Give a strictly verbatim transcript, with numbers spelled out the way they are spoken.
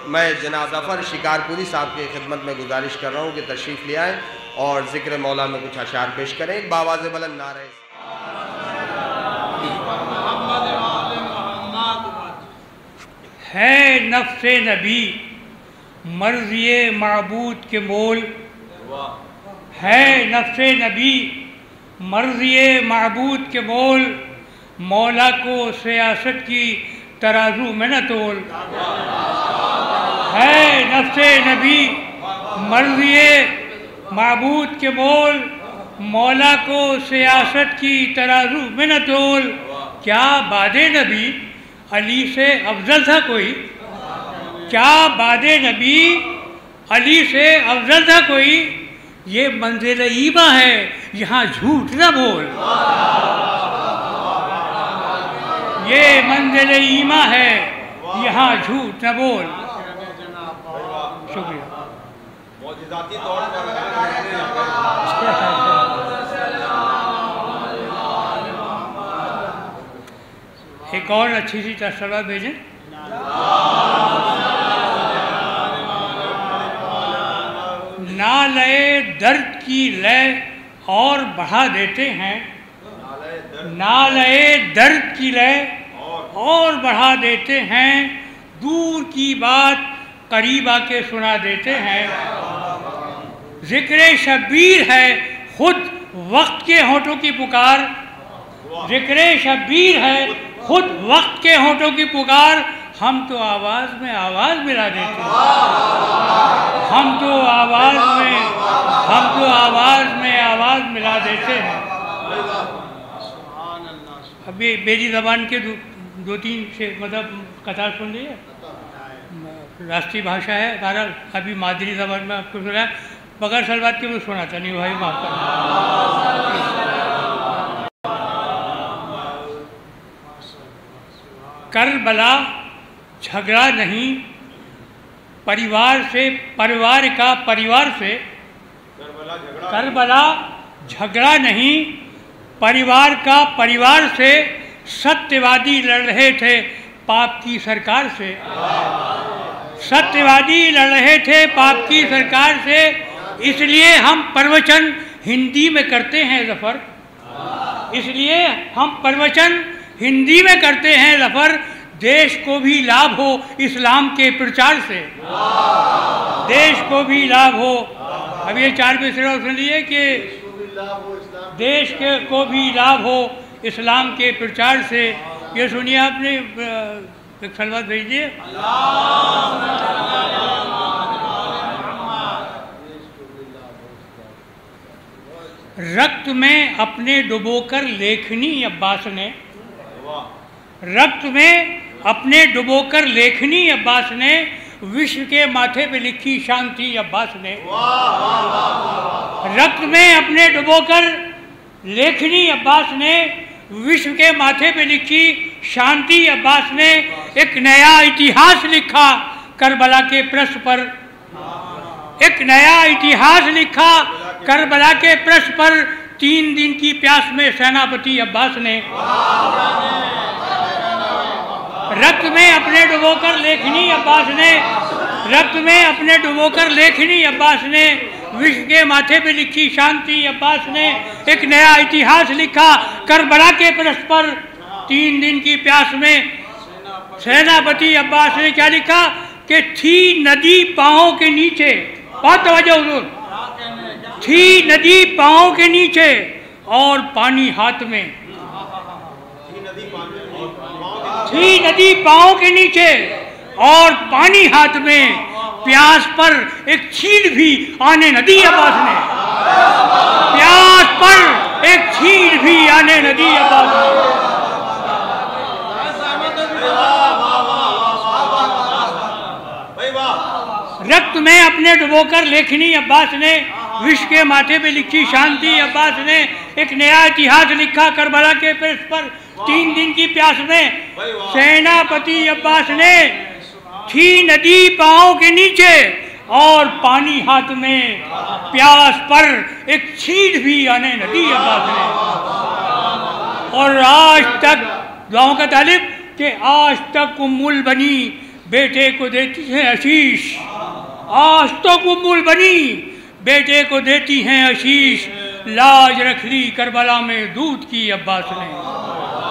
मैं जनाब ज़फ़र शिकारपुरी साहब की खिदमत में गुजारिश कर रहा हूँ कि तशरीफ़ ले आएँ और ज़िक्र मौला में कुछ अशार पेश करें। एक बावाज़ बुलंद नारे है नफ्से नबी मर्ज़िए माबूद के मोल, है नफ्से नबी मर्ज़िए माबूद के मोल, मौला को सियासत की तराजू में न तोल। है नफ्से नबी मर्ज़िए माबूद के मोल, मौला को सियासत की तराजू में न तोल। क्या बादे नबी अली से अफजल था कोई, क्या बादे नबी अली से अफजल था कोई। ये मंजिल ईमा है यहाँ झूठ न बोल, ये मंजिल ईमा है यहाँ झूठ न बोल। शुक्रिया। एक और अच्छी सी तस्वीर भेजें। ना लए दर्द की लय और बढ़ा देते हैं, ना लए दर्द की लय और बढ़ा देते हैं, दूर की बात करीब आके सुना देते हैं। ज़िक्र शब्बीर है खुद वक्त के होठों की पुकार, ज़िक्र शब्बीर है खुद वक्त के होठों की पुकार। हम तो आवाज़ में आवाज़ मिला देते हैं, हम तो आवाज़ में हम तो आवाज़ में आवाज़ मिला देते हैं। अभी मेरी ज़बान के दो, दो तीन से मतलब कतार सुन लीजिए। राष्ट्रीय भाषा है हमारा, अभी मादरी ज़बान में आपको सुना, बगैर सलवात के भी सुना था। नहीं भाई माफ करना। करबला झगड़ा नहीं परिवार से, परिवार का परिवार से। करबला झगड़ा नहीं परिवार का परिवार से, सत्यवादी लड़ रहे थे पाप की सरकार से, सत्यवादी लड़ रहे थे पाप की सरकार से। इसलिए हम प्रवचन हिंदी में करते हैं ज़फ़र, इसलिए हम प्रवचन हिंदी में करते हैं ज़फ़र। देश को भी लाभ हो इस्लाम के प्रचार से, देश को भी लाभ हो। अब ये चार मिसरे सुन लिए कि देश के को भी लाभ हो इस्लाम के प्रचार से। ये सुनिए आपने, एक सलवात भेजिए। रक्त में अपने डुबोकर लेखनी अब्बास ने, रक्त में अपने डुबोकर लेखनी अब्बास ने, विश्व के माथे पे लिखी शांति अब्बास ने। रक्त में अपने डुबोकर लेखनी अब्बास ने, विश्व के माथे पे लिखी शांति अब्बास ने। एक नया इतिहास लिखा करबला के प्रश्न पर, एक नया इतिहास लिखा करबला के प्रश्न पर। तीन दिन की प्यास में सेनापति अब्बास ने। रक्त में अपने डुबोकर लेखनी अब्बास ने, रक्त में अपने डुबोकर लेखनी अब्बास ने, विश्व के माथे पे लिखी शांति अब्बास ने। एक नया इतिहास लिखा करबला के प्रश्न पर। तीन दिन की प्यास में सेनापति अब्बास ने क्या लिखा कि थी नदी पाँव के नीचे, बहुत तवज्जो हुजूर, थी नदी पाँव के नीचे और पानी हाथ में, थी नदी पाँव के नीचे और पानी हाथ में। प्यास पर एक छींट भी आने न दी अब्बास ने, प्यास पर एक छींट भी आने न दी अब्बास ने। रक्त में अपने डुबोकर लेखनी अब्बास ने, विश्व के माथे पे लिखी शांति अब्बास ने। एक नया इतिहास लिखा करबला के प्रश्न पर। तीन दिन की प्यास में सेनापति अब्बास ने, थी नदी पाँव के नीचे और पानी हाथ में। प्यास पर एक छींट भी आने न दी अब्बास ने। और आज तक दुआओं का तालिब कि आज तक उम्मुल बनी बेटे को देती है आशीष। आज तो कुम्बुल बनी बेटे को देती हैं आशीष। लाज रख ली करबला में दूध की अब्बास ने।